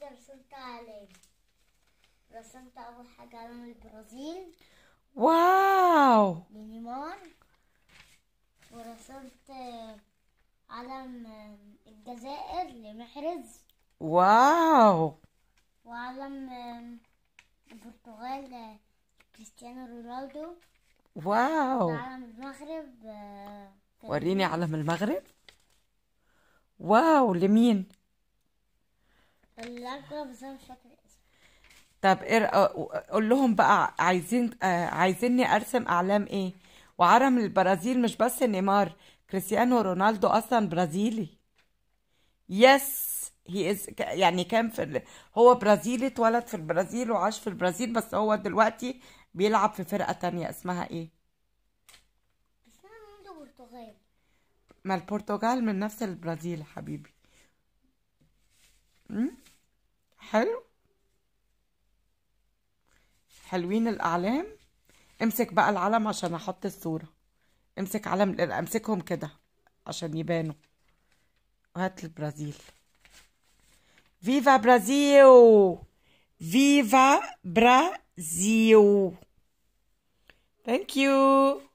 كده رسمت علم. رسمت أول حاجة علم البرازيل. واو. لنيمار. ورسمت علم الجزائر لمحرز. واو. وعلم البرتغال كريستيانو رونالدو. واو. وعلم المغرب وريني علم المغرب. واو، لمين؟ الأكبر بس أنا مش فاكر الاسم. طب قول لهم بقى عايزيني ارسم اعلام ايه؟ وعلم البرازيل مش بس نيمار، كريستيانو رونالدو اصلا برازيلي. يس هي از، يعني كان هو برازيلي، اتولد في البرازيل وعاش في البرازيل، بس هو دلوقتي بيلعب في فرقة تانية اسمها ايه؟ بس أنا عنده برتغال. ما البرتغال من نفس البرازيل يا حبيبي. حلو. حلوين الأعلام. امسك بقى العلم عشان احط الصورة. امسك امسكهم كده عشان يبانوا. وهات البرازيل. فيفا برازيل. فيفا برازيل. ثانك يو.